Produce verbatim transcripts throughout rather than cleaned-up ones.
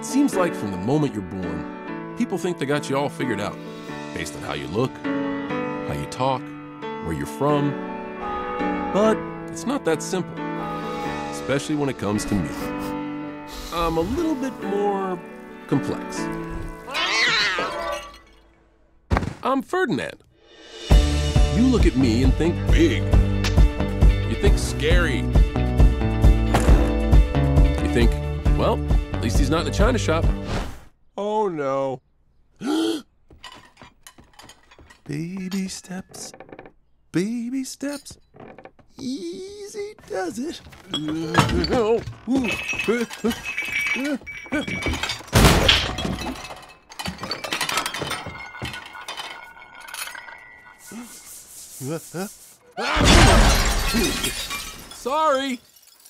seems like from the moment you're born, people think they got you all figured out, based on how you look, how you talk, where you're from. But it's not that simple, especially when it comes to me. I'm a little bit more complex. I'm Ferdinand. You look at me and think big. You think scary. You think, well, at least he's not in a china shop. Oh no. Baby steps, baby steps. Easy does it. Sorry.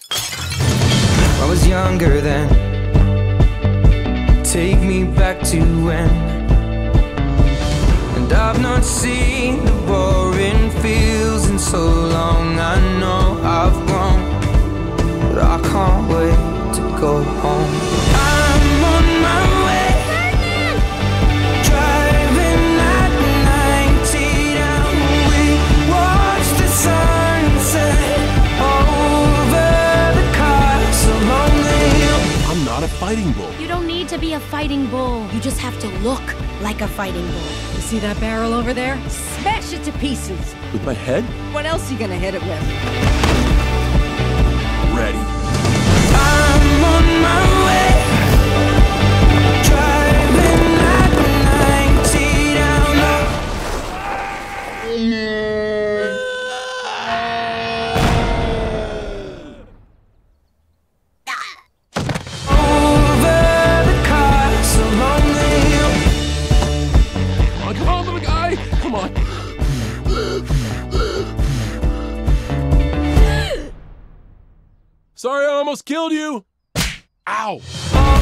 I was younger then. Take me back to when. And I've not seen the boring fields in so long. I know I've grown, but I can't wait to go home. I'm on my way. Driving at ninety down. We watch the sunset over the castle on the hill. I'm not a fighting bull. You don't need to be a fighting bull. You just have to look like a fighting bull. You see that barrel over there? Smash it to pieces. With my head? What else are you gonna hit it with? Ready. I'm on my way. Driving at ninety down. Over the castle on the hill. Come on, come on, little guy. Come on. Sorry, I almost killed you. Ow.